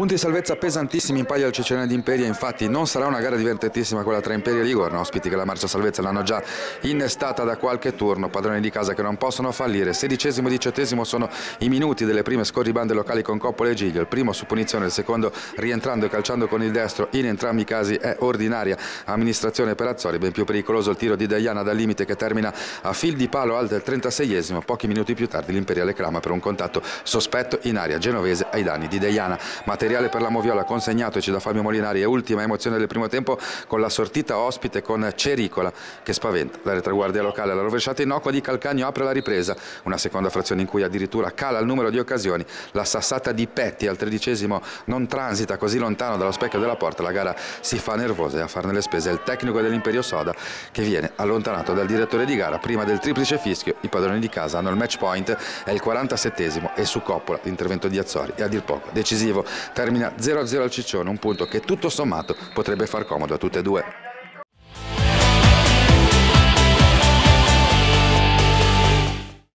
Punti di salvezza pesantissimi in paglia al Cicerone di Imperia, infatti non sarà una gara divertentissima quella tra Imperia e Livorno, ospiti che la marcia salvezza l'hanno già innestata da qualche turno, padroni di casa che non possono fallire. 16° e 17° sono i minuti delle prime scorribande locali con Coppola e Giglio, il primo su punizione, il secondo rientrando e calciando con il destro, in entrambi i casi è ordinaria amministrazione per Azzori, ben più pericoloso il tiro di Deiana dal limite che termina a fil di palo alto al 36°, pochi minuti più tardi l'Imperia le clama per un contatto sospetto in area genovese ai danni di Deiana. Materiale per la Moviola consegnatoci da Fabio Molinari e ultima emozione del primo tempo con la sortita ospite con Cericola che spaventa la retroguardia locale. La rovesciata innocua di Calcagno apre la ripresa, una seconda frazione in cui addirittura cala il numero di occasioni. La sassata di Petti al 13° non transita così lontano dallo specchio della porta, la gara si fa nervosa e a farne le spese è il tecnico dell'Imperio Soda che viene allontanato dal direttore di gara prima del triplice fischio. I padroni di casa hanno il match point, è il 47° e su Coppola l'intervento di Azzori è a dir poco decisivo. Termina 0-0 al Ciccione, un punto che tutto sommato potrebbe far comodo a tutte e due.